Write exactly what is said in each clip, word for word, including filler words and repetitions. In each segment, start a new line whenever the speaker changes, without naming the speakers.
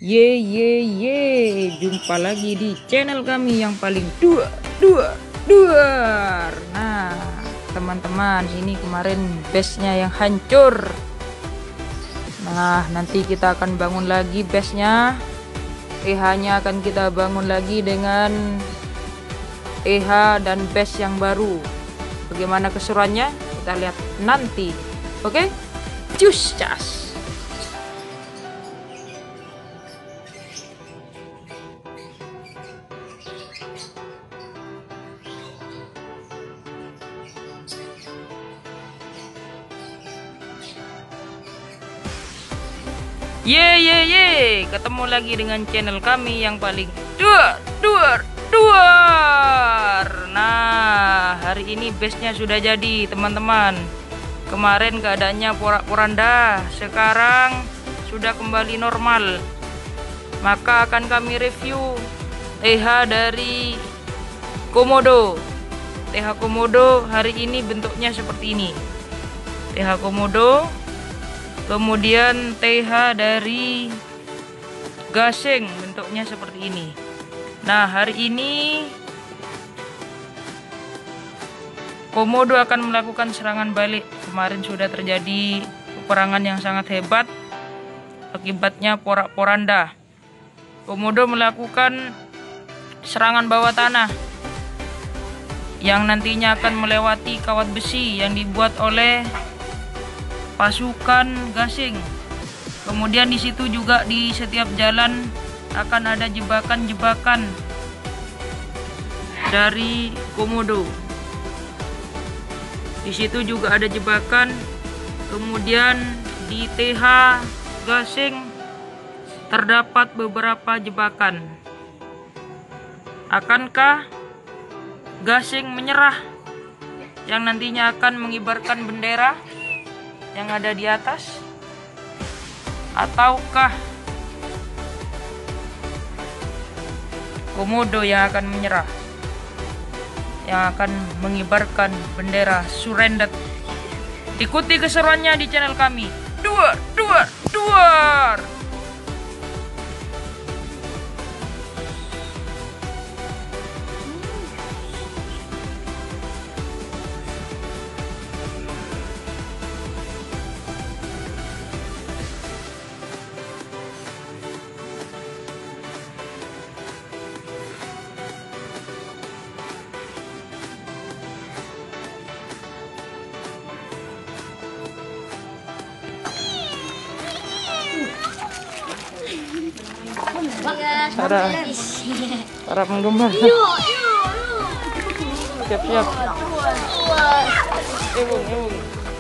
Ye ye ye, jumpa lagi di channel kami yang paling dua dua duar. Nah, teman-teman, ini kemarin base-nya yang hancur. Nah, nanti kita akan bangun lagi base-nya. E H-nya akan kita bangun lagi dengan E H dan base yang baru. Bagaimana keseruannya? Kita lihat nanti. Oke? Cus cas. Ye ye ye, ketemu lagi dengan channel kami yang paling duar duar duar. Nah, hari ini base-nya sudah jadi, teman-teman. Kemarin keadaannya porak-poranda, sekarang sudah kembali normal. Maka akan kami review T H dari Komodo. T H Komodo hari ini bentuknya seperti ini. T H Komodo. Kemudian T H dari gasing bentuknya seperti ini. Nah, hari ini Komodo akan melakukan serangan balik. Kemarin sudah terjadi peperangan yang sangat hebat, akibatnya porak-poranda. Komodo melakukan serangan bawah tanah yang nantinya akan melewati kawat besi yang dibuat oleh pasukan gasing. Kemudian di situ juga di setiap jalan akan ada jebakan-jebakan dari Komodo. Di situ juga ada jebakan. Kemudian di T H gasing terdapat beberapa jebakan. Akankah gasing menyerah yang nantinya akan mengibarkan bendera yang ada di atas, ataukah Komodo yang akan menyerah, yang akan mengibarkan bendera surrender? Ikuti keseruannya di channel kami. Duar duar duar. Para para penggemar, siap-siap. Ewung, ewung.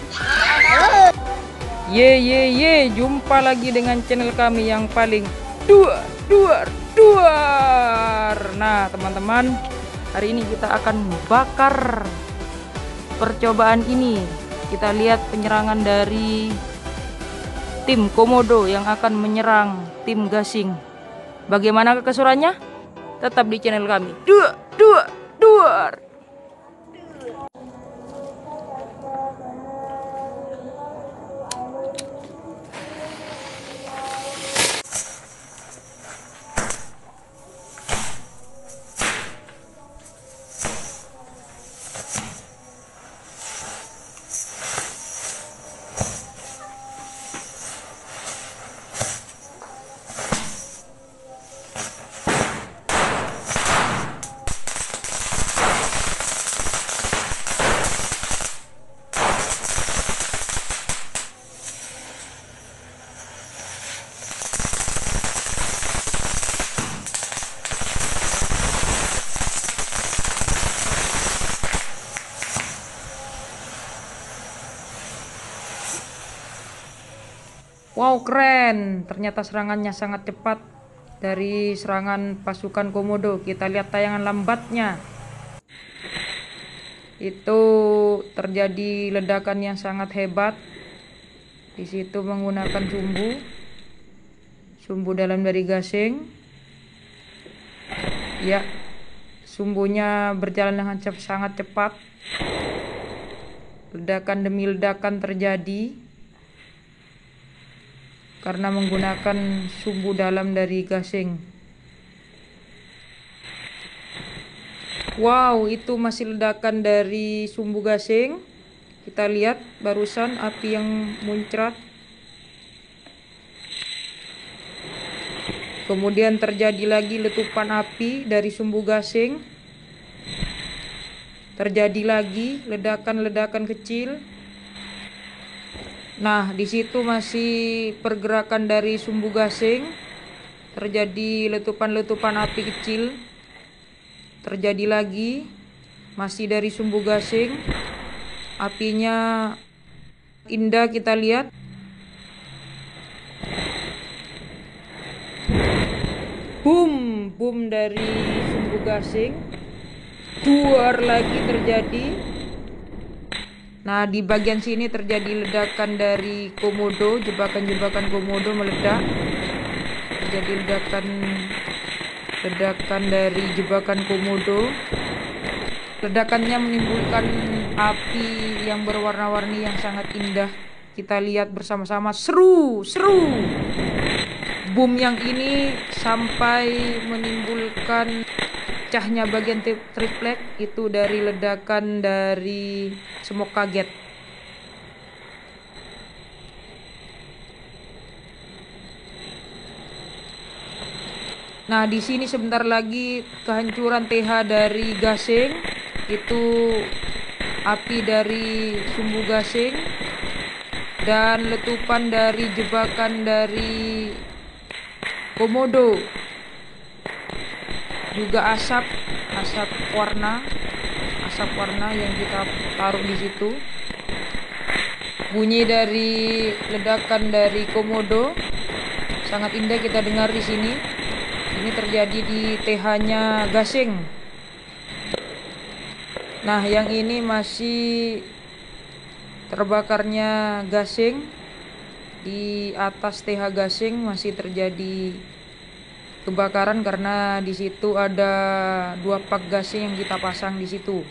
Ye ye ye, jumpa lagi dengan channel kami yang paling duar duar duar. Nah, teman-teman, hari ini kita akan bakar percobaan ini. Kita lihat penyerangan dari tim Komodo yang akan menyerang tim gasing. Bagaimana keseruannya? Tetap di channel kami. Duar duar duar. Wow, keren. Ternyata serangannya sangat cepat dari serangan pasukan Komodo. Kita lihat tayangan lambatnya. Itu terjadi ledakan yang sangat hebat. Di situ menggunakan sumbu. Sumbu dalam dari gasing. Ya, sumbunya berjalan dengan cep sangat cepat. Ledakan demi ledakan terjadi. karena menggunakan sumbu dalam dari gasing. Wow, itu masih ledakan dari sumbu gasing. Kita lihat barusan api yang muncrat. Kemudian terjadi lagi letupan api dari sumbu gasing. Terjadi lagi ledakan-ledakan kecil. Nah, di situ masih pergerakan dari sumbu gasing. Terjadi letupan-letupan api kecil. Terjadi lagi masih dari sumbu gasing. Apinya indah kita lihat. Boom, boom dari sumbu gasing. Duar lagi terjadi. Nah, di bagian sini terjadi ledakan dari komodo, jebakan-jebakan komodo meledak. Terjadi ledakan ledakan dari jebakan komodo. Ledakannya menimbulkan api yang berwarna-warni yang sangat indah. Kita lihat bersama-sama, seru, seru. Boom yang ini sampai menimbulkan pecahnya bagian triplek itu dari ledakan dari smoke kaget. Nah, di sini sebentar lagi kehancuran T H dari gasing. Itu api dari sumbu gasing dan letupan dari jebakan dari komodo, juga asap asap warna asap warna yang kita taruh di situ. Bunyi dari ledakan dari komodo sangat indah kita dengar di sini. Ini terjadi di T H-nya gasing. Nah, yang ini masih terbakarnya gasing. Di atas T H gasing masih terjadi kebakaran karena di situ ada dua pak gasing yang kita pasang di situ.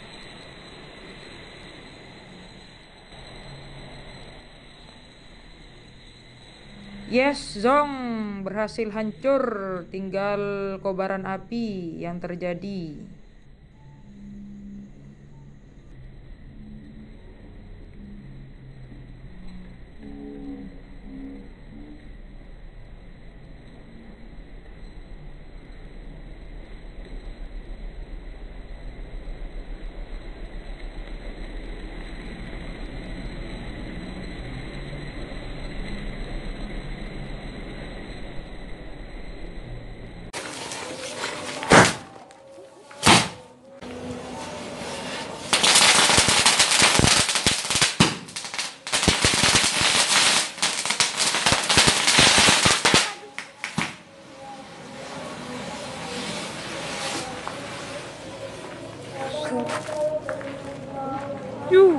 Yes, Zong berhasil hancur, tinggal kobaran api yang terjadi. Yuh.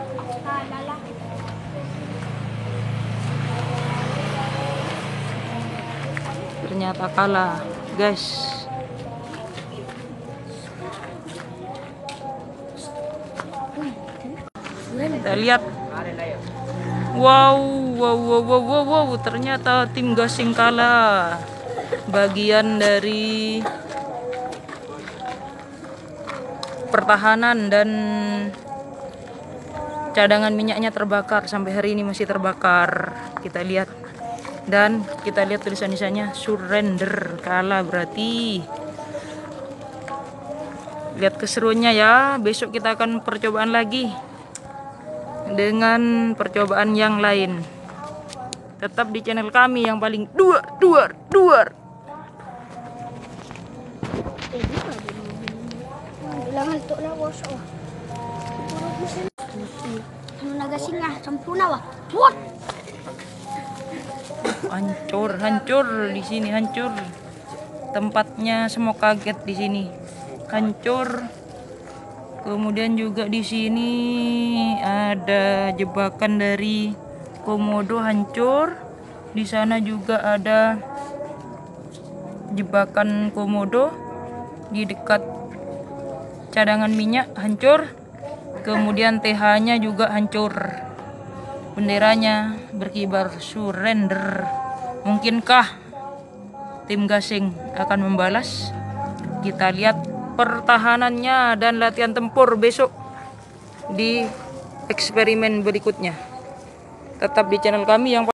Ternyata kalah, guys. Kita lihat. Wow, wow, wow, wow, wow, wow. Ternyata tim gasing kalah. Bagian dari pertahanan dan cadangan minyaknya terbakar, sampai hari ini masih terbakar. Kita lihat, dan kita lihat tulisan-tulisannya surrender, kalah berarti. Lihat keseruannya ya. Besok kita akan percobaan lagi dengan percobaan yang lain. Tetap di channel kami yang paling duar duar duar. Hancur, hancur di sini, hancur. Tempatnya semua kaget di sini. Hancur. Kemudian juga di sini ada jebakan dari komodo hancur. Di sana juga ada jebakan komodo di dekat cadangan minyak hancur. Kemudian T H-nya juga hancur. Benderanya berkibar surrender. Mungkinkah tim Gasing akan membalas? Kita lihat pertahanannya dan latihan tempur besok di eksperimen berikutnya. Tetap di channel kami yang